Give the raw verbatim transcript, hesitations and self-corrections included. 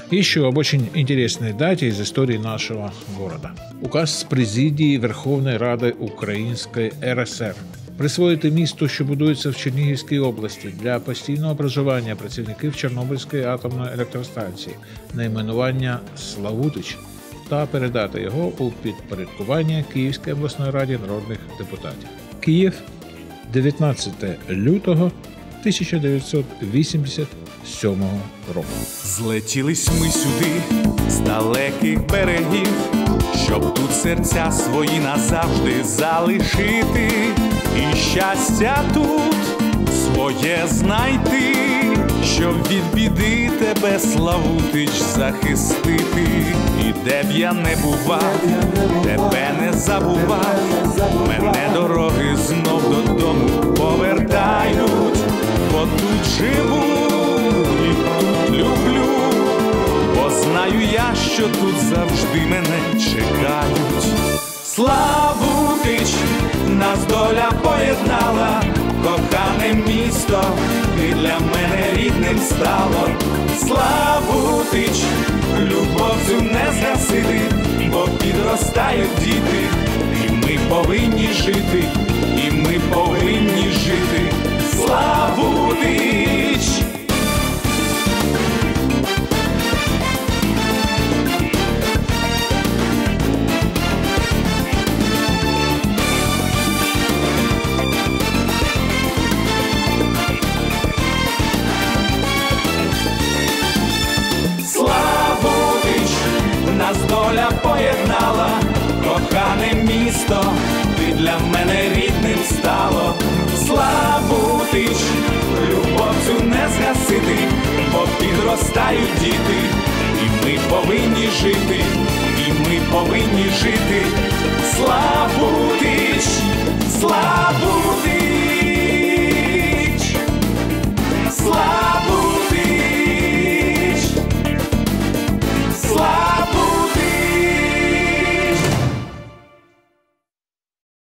Еще об очень интересной дате из истории нашего города. Указ президії Верховної Ради Української РСР присвоїти місту, що будується в Чернігівській області, для постійного проживання працівників Чорнобильської атомної електростанції найменування Славутич та передати його у підпорядкування Київської обласної раді народних депутатів. Київ, дев'ятнадцяте лютого тисяча дев'ятсот вісімдесят сьомого року. Злетілись ми сюди з далеких берегів, щоб тут серця свої назавжди залишити, і щастя тут своє знайти, щоб від біди тебе, Славутич, захистити. І де б я не бував, тебе не забував, мене дороги знов додому повертають, бо тут живу і тут люблю, бо знаю я, що тут завжди мене чекають. Славутич, нас доля поєднала, кохане місто, ти для мене рідним стало. Славутич, любов цю не згасити, бо підростають діти, і ми повинні жити, і ми повинні жити. Славутич! Нас доля поєднала, кохане місто, ти для мене рідним стало. Славутич, любов цю не згасити, бо підростають діти, і ми повинні жити, і ми повинні жити.